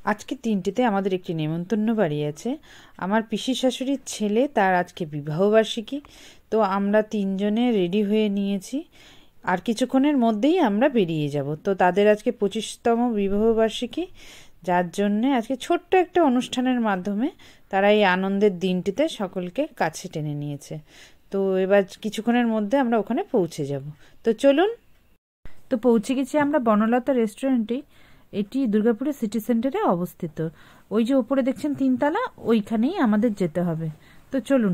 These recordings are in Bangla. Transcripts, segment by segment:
আজকে ৩টেতে আমাদের একটি নেমন্তন্ন বাড়ি আছে। আমার পিসির শাশুড়ির ছেলে, তার আজকে বিবাহবার্ষিকী। তো আমরা ৩জনে রেডি হয়ে নিয়েছি, আর কিছুক্ষণের মধ্যেই আমরা বেরিয়ে যাব। তো তাদের আজকে 25তম বিবাহবার্ষিকী, যার জন্যে আজকে ছোট্ট একটা অনুষ্ঠানের মাধ্যমে তারা এই আনন্দের দিনটিতে সকলকে কাছে টেনে নিয়েছে। তো এবার কিছুক্ষণের মধ্যে আমরা ওখানে পৌঁছে যাব। তো চলুন। তো পৌঁছে গেছি আমরা বনলতা রেস্টুরেন্টে। এটি দুর্গাপুরের সিটি সেন্টারে অবস্থিত। ওই যে ওপরে দেখছেন 3তলা, ওইখানেই আমাদের যেতে হবে। তো চলুন।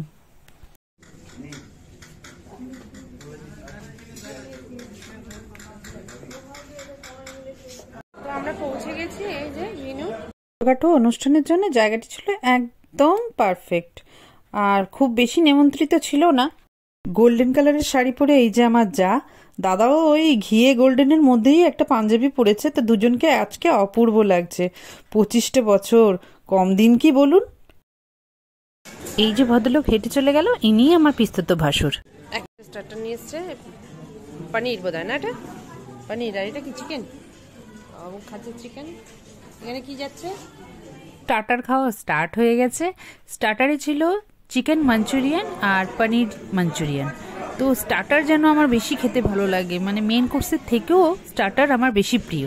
তো আমরা পৌঁছে গেছি। এই যে মিনু ছোটখাটো অনুষ্ঠানের জন্য জায়গাটি ছিল একদম পারফেক্ট, আর খুব বেশি নিমন্ত্রিত ছিল না। গোল্ডেন কালারের শাড়ি পরে এই যে আমার দাদাও ওই ঘিয়ে গোল্ডেনের মধ্যেই একটা পাঞ্জাবি পরেছে। তো দুজনকে আজকে অপূর্ব লাগছে। 25টে বছর কম দিন কি বলুন। এই যে ভদ্রলোক হেঁটে চলে গেল, ইনি আমার পিস্তত ভাসুর। একটা স্টার্টার নিয়ে এসছে, পনির বোধহয় না, এটা পনির। আর এটা কি চিকেন? ও খাচ্ছে চিকেন। এখানে কি যাচ্ছে? স্টার্টার খাওয়া স্টার্ট হয়ে গেছে। স্টার্টারে ছিল চিকেন মাঞ্চুরিয়ান আর পনির মাঞ্চুরিয়ান। তো স্টার্টার যেন আমার বেশি খেতে ভালো লাগে, মানে মেন কোর্সের থেকেও স্টার্টার আমার বেশি প্রিয়।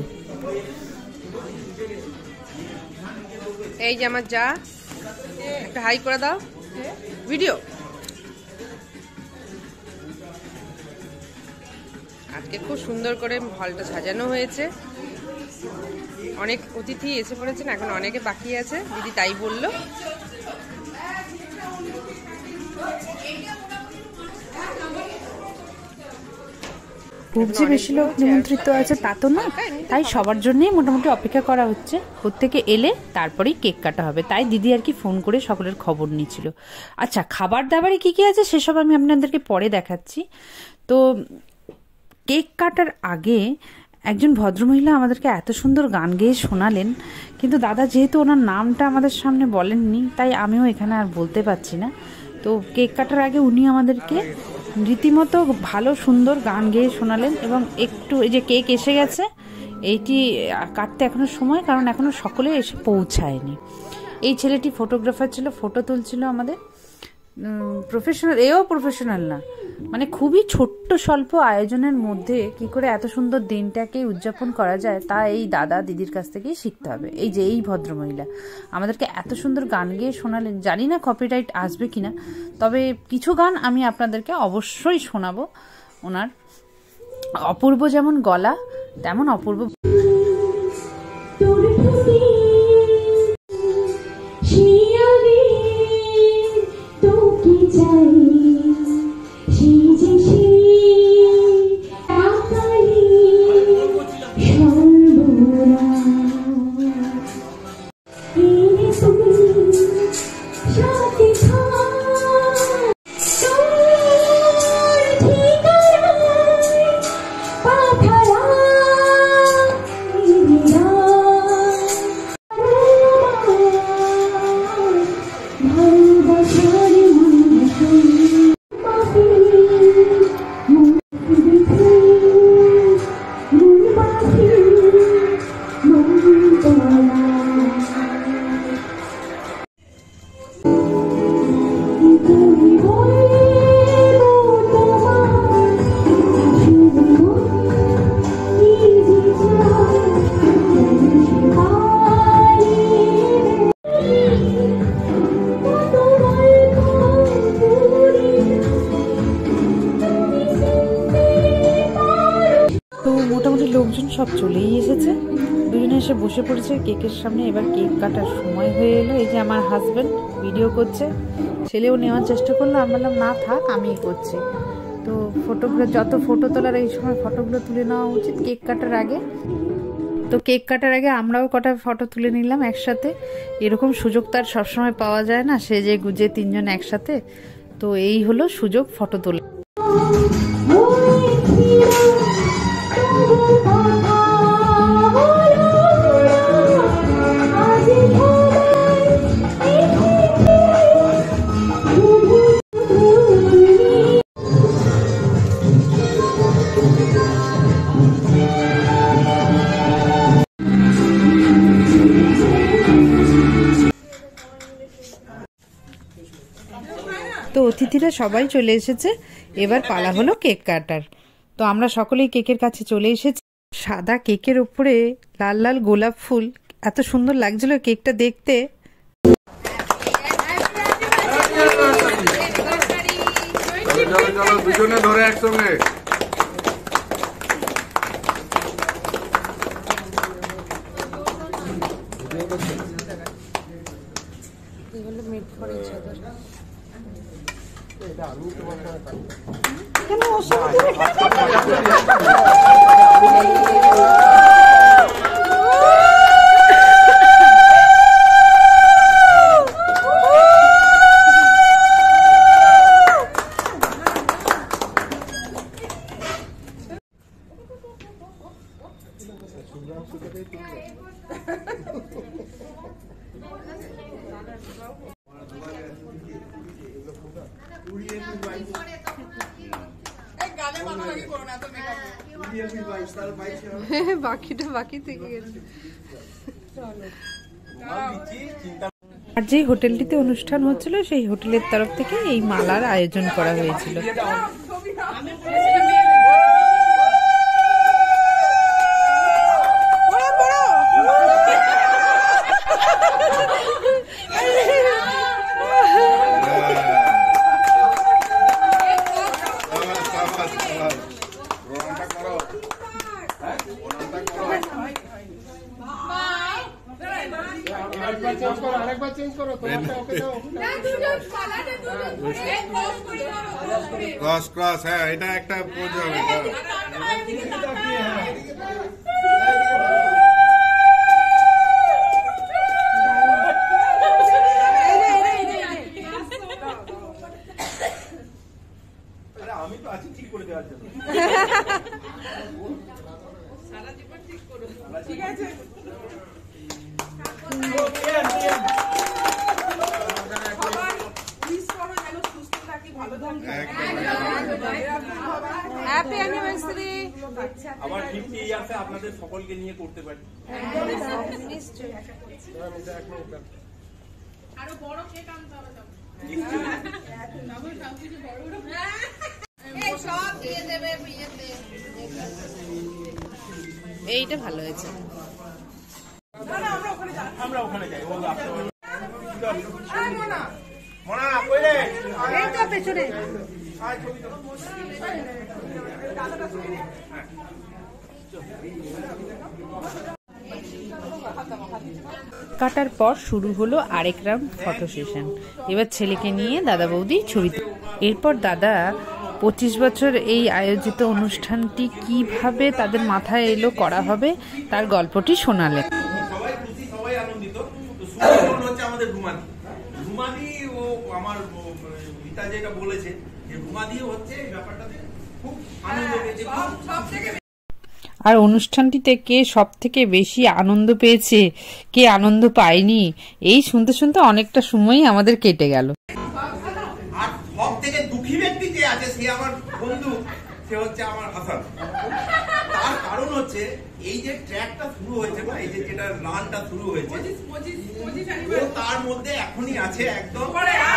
এই যে আমার একটা হাই করে দাও, ভিডিও। আজকে খুব সুন্দর করে হলটা সাজানো হয়েছে। অনেক অতিথি এসে পড়েছেন, এখন অনেকে বাকি আছে, দিদি তাই বললো। খুব যে বেশি লোক নিমন্ত্রিত আছে তা তো না, তাই সবার জন্যই মোটামুটি অপেক্ষা করা হচ্ছে। প্রত্যেকে এলে তারপরেই কেক কাটা হবে। তাই দিদি আর কি ফোন করে সকলের খবর নিচ্ছিল। আচ্ছা, খাবার দাবারে কি কি আছে সেসব আমি আপনাদেরকে পরে দেখাচ্ছি। তো কেক কাটার আগে একজন ভদ্রমহিলা আমাদেরকে এত সুন্দর গান গেয়ে শোনালেন, কিন্তু দাদা যেহেতু ওনার নামটা আমাদের সামনে বলেননি, তাই আমিও এখানে আর বলতে পারছি না। তো কেক কাটার আগে উনি আমাদেরকে রীতিমতো ভালো সুন্দর গান গেয়ে শোনালেন। এবং একটু এই যে কেক এসে গেছে, এইটি কাটতে এখনো সময়, কারণ এখনো সকলে এসে পৌঁছায়নি। এই ছেলেটি ফটোগ্রাফার ছিল, ফটো তুলছিল আমাদের। প্রফেশনাল, এও প্রফেশনাল না, মানে খুবই ছোট্ট স্বল্প আয়োজনের মধ্যে কি করে এত সুন্দর দিনটাকে উদযাপন করা যায়, তা এই দাদা দিদির কাছ থেকেই শিখতে হবে। এই যে এই ভদ্রমহিলা আমাদেরকে এত সুন্দর গান গেয়ে শোনালেন। জানি না কপিরাইট আসবে কিনা, তবে কিছু গান আমি আপনাদেরকে অবশ্যই শোনাবো। ওনার অপূর্ব যেমন গলা, তেমন অপূর্ব লোকজন সব চলেই এসেছে। দুজনে এসে বসে পড়েছে কেকের সামনে। এবার কেক কাটার সময় হয়ে এলো। এই যে আমার হাজবেন্ড ভিডিও করছে, ছেলেও নেওয়ার চেষ্টা করলো। আমি বললাম না থাক, আমিই করছি। তো ফটোগুলো, যত ফটো তোলার এই সময় ফটোগুলো তুলে নেওয়া উচিত কেক কাটার আগে। তো কেক কাটার আগে আমরাও কটা ফটো তুলে নিলাম একসাথে। এরকম সুযোগ তো আর সবসময় পাওয়া যায় না, সেজে গুজে 3জন একসাথে। তো এই হলো সুযোগ ফটো তোলা। অতিথিরা সবাই চলে এসেছে, এবার পালা হলো কেক কাটার। তো আমরা সকলেই কেকের কাছে চলে এসেছি। সাদা কেকের উপরে লাল লাল গোলাপ ফুল, এত সুন্দর লাগছিল কেকটা দেখতে। দুজনে ধরে একসঙ্গে বাকিটা বাকি থেকে গেছে। আর যে হোটেলটিতে অনুষ্ঠান হচ্ছিল সেই হোটেলের তরফ থেকে এই মালার আয়োজন করা হয়েছিল। ক্রস ক্রস, হ্যাঁ এটা একটা পোজ হবে। আমি তো আছি ঠিক করে দেওয়ার জন্য। ঠিক আছে। Happy anniversary. আবার 50 ইয়ার্সে আপনাদের সকলকে নিয়ে করতে পারি। আরো বড় কেক আনতে হবে। সব দিয়ে দেবে বিয়েতে। এইটা ভালো হয়েছে। আমরা ওখানে যাই। মনা কই রে? এই তো পেছনে। কাটার পর শুরু হলো আরেক রাউন্ড ফটো সেশন। এবার ছেলেকে নিয়ে দাদা বৌদি ছবি। এরপর দাদা 25 বছর এই আয়োজিত অনুষ্ঠানটি কিভাবে তাদের মাথায় এলো করা হবে তার গল্পটি শোনালেন। সবাই খুশি, সবাই আনন্দিত। তো সুন্দর হচ্ছে আমাদের রুমাদি। রুমাদি ও আমার পিতা যেটা বলেছে যে রুমাদি হচ্ছে এই ব্যাপারটাতে খুব আনন্দ পেয়েছে। আর অনুষ্ঠানটিতে কে সব থেকে বেশি আনন্দ পেয়েছে, কে আনন্দ পায়নি, এই শুনতে শুনতে অনেকটা সময়ই আমাদের কেটে গেল। আর সব থেকে দুঃখী ব্যক্তি যে আছে সে আমার বন্ধু, সে হচ্ছে আমার হাসান। তার কারণ হচ্ছে এই যে ট্র্যাকটা শুরু হয়েছে বা এই যে যেটা রানটা শুরু হয়েছে ও তার মধ্যে এখনই আছে একদম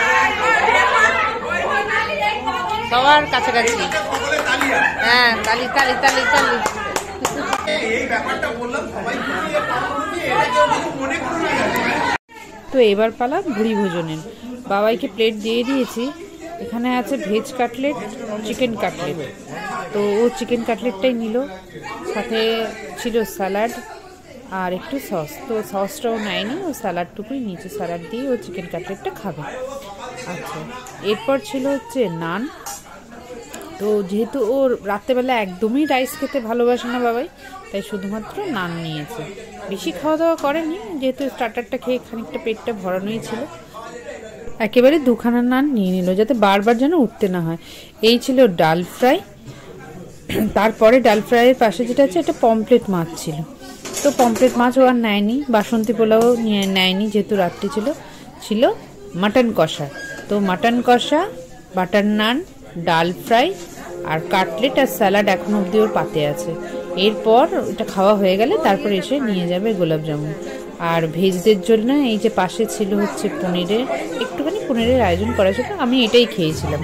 সবার কাছাকাছি। সকলে তালিয়া। হ্যাঁ, তালি তালি তালি তালি। এই ব্যাপারটা বললাম সবাই খুশি, এটা কেউ কিছু মনে করো না। তো এবার পালা ভুড়ি ভোজনের। বাবাইকে প্লেট দিয়ে দিয়েছি, এখানে আছে ভেজ কাটলেট, চিকেন কাটলেট। তো ও চিকেন কাটলেটটাই নিল, সাথে ছিল স্যালাড আর একটু সস। তো সসটাও নেয়নি, ও স্যালাডটুকুই নিচে, স্যালাড দিয়ে ও চিকেন কাটলেটটা খাবে। আচ্ছা, এরপর ছিল হচ্ছে নান। তো যেহেতু ও রাত্রেবেলা একদমই রাইস খেতে ভালোবাসে না বাবাই, তাই শুধুমাত্র নান নিয়েছে, বেশি খাওয়া দাওয়া করেনি, যেহেতু স্টার্টারটা খেয়ে খানিকটা পেটটা ভরানোই ছিল। একেবারে দুখানা নান নিয়ে নিল যাতে বারবার যেন উঠতে না হয়। এই ছিল ডাল ফ্রাই। তারপরে ডাল ফ্রাইয়ের পাশে যেটা আছে একটা পমপ্লেট মাছ ছিল। তো পমপ্লেট মাছও আর নেয়নি, বাসন্তী পোলাও নিয়ে নেয়নি যেহেতু রাত্রি ছিল। ছিল মাটন কষা। তো মাটন কষা, বাটার নান, ডাল ফ্রাই আর কাটলেট আর স্যালাড এখন অব্দি ওর পাতে আছে। এরপর এটা খাওয়া হয়ে গেলে তারপর এসে নিয়ে যাবে গোলাপ জামুন। আর ভেজদের জন্য এই যে পাশে ছিল হচ্ছে পনিরের, একটুখানি পনিরের আয়োজন করা ছিল, আমি এটাই খেয়েছিলাম।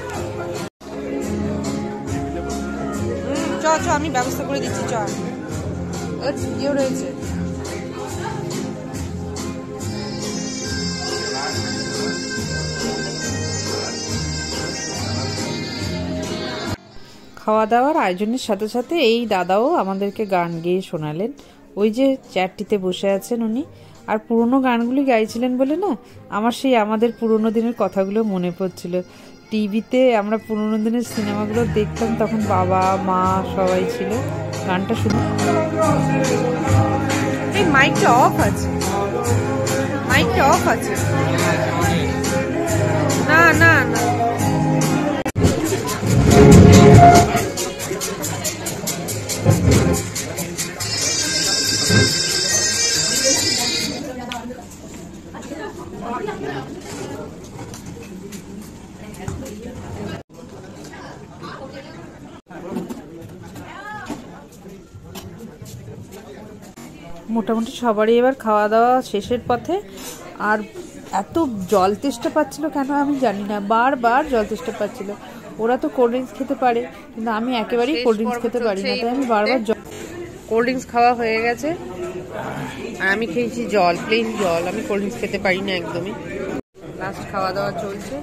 চ চ আমি ব্যবস্থা করে দিচ্ছি, চ ইয়ে রয়েছে। খাওয়া দাওয়ার আয়োজনের সাথে সাথে এই দাদাও আমাদেরকে গান গেয়ে শোনালেন। ওই যে চেয়ারটিতে বসে আছেন উনি, আর পুরোনো গানগুলি গাইছিলেন বলে না আমার সেই আমাদের পুরোনো দিনের কথাগুলো মনে পড়ছিল। টিভিতে আমরা পুরোনো দিনের সিনেমাগুলো দেখতাম, তখন বাবা মা সবাই ছিল। গানটা শুনে এই মাইকটা অফ আছে, মাইকটা অফ আছে। না না না মোটামুটি সবারই এবার খাওয়া দাওয়া শেষের পথে। আর এত জল তেষ্টা পাচ্ছিল কেন আমি জানি না, বারবার জল তেষ্টা পাচ্ছিল। ওরা তো কোল্ড ড্রিঙ্কস খেতে পারে, কিন্তু আমি একেবারেই কোল্ড ড্রিঙ্কস খেতে পারি না, তাই আমি বারবার কোল্ড ড্রিঙ্কস খাওয়া হয়ে গেছে আর আমি খেয়েছি জল, প্লেন জল। আমি কোল্ড ড্রিঙ্কস খেতে পারি না একদমই। লাস্ট খাওয়া দাওয়া চলছে।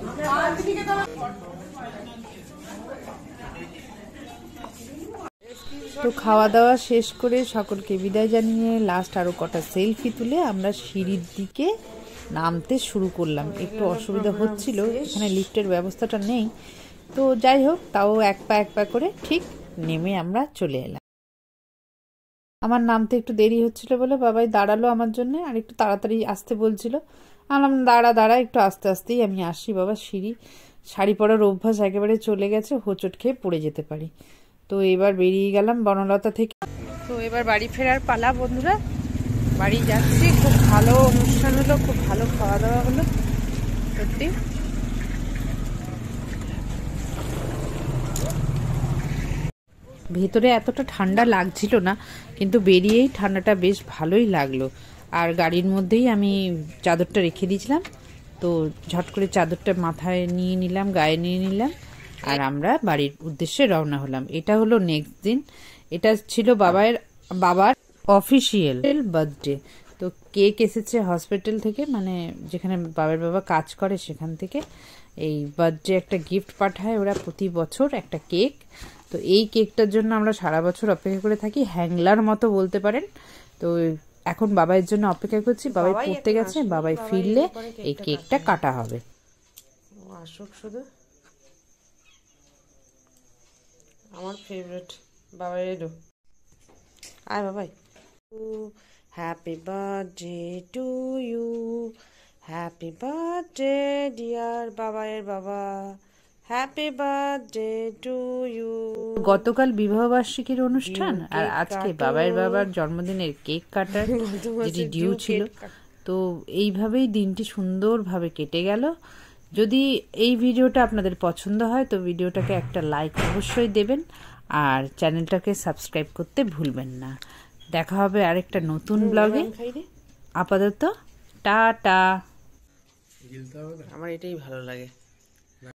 তো খাওয়া দাওয়া শেষ করে সকলকে বিদায় জানিয়ে লাস্ট আরও কটা সেলফি তুলে আমরা সিঁড়ির দিকে নামতে শুরু করলাম। একটু অসুবিধা হচ্ছিল, এখানে লিফটের ব্যবস্থাটা নেই, তো যাই হোক তাও এক পা করে ঠিক নেমে আমরা চলে এলাম। আমার নামতে একটু দেরি হচ্ছিল বলে বাবাই দাঁড়ালো আমার জন্য, আর একটু তাড়াতাড়ি আসতে বলছিল। আলাম দাঁড়া একটু আস্তে আস্তেই আমি আসি বাবা। শাড়ি পরার অভ্যাস একেবারে চলে গেছে, হোঁচট খেয়ে পড়ে যেতে পারি। তো এবার বেরিয়ে গেলাম বনলতা থেকে। তো এবার বাড়ি ফেরার পালা বন্ধুরা, বাড়ি যাচ্ছি। খুব ভালো অনুষ্ঠান হলো, খুব ভালো খাওয়া দাওয়া হলো সত্যি। ভেতরে এতটা ঠান্ডা লাগছিল না, কিন্তু বেরিয়েই ঠান্ডাটা বেশ ভালোই লাগলো। আর গাড়ির মধ্যেই আমি চাদরটা রেখে দিয়েছিলাম, তো ঝট করে চাদরটা মাথায় নিয়ে নিলাম, গায়ে নিয়ে নিলাম, আর আমরা বাড়ির উদ্দেশ্যে রওনা হলাম। এটা হলো নেক্সট দিন। এটা ছিল বাবার অফিসিয়াল বার্থডে। তো কেক এসেছে হসপিটাল থেকে, মানে যেখানে বাবা কাজ করে সেখান থেকে। এই বার্থডে একটা গিফট পাঠায় ওরা প্রতি বছর, একটা কেক। তো এই কেকটার জন্য আমরা সারা বছর অপেক্ষা করে থাকি, হ্যাংলার মতো বলতে পারেন। তো এখন বাবাইয়ের জন্য অপেক্ষা করছি। বাবাই পড়তে গেছে, বাবাই ফিরলে এই কেকটা কাটা হবে। আসুক শুধু, আমার ফেভারিট। বাবাই এলো, আয় Babai. Happy birthday to you, happy birthday dear বাবাইয়ের বাবা, হ্যাপি বার্থডে টু ইউ। গতকাল বিবাহবার্ষিকীর অনুষ্ঠান, আর আজকে বাবার জন্মদিনের কেক কাটার যেটি ডিউ ছিল। তো এইভাবেই দিনটি সুন্দরভাবে কেটে গেল। যদি এই ভিডিওটা আপনাদের পছন্দ হয় তো ভিডিওটাকে একটা লাইক অবশ্যই দেবেন, আর চ্যানেলটাকে সাবস্ক্রাইব করতে ভুলবেন না। দেখা হবে আরেকটা নতুন ব্লগে। আপাতত টাটা। আমার এটাই ভালো লাগে।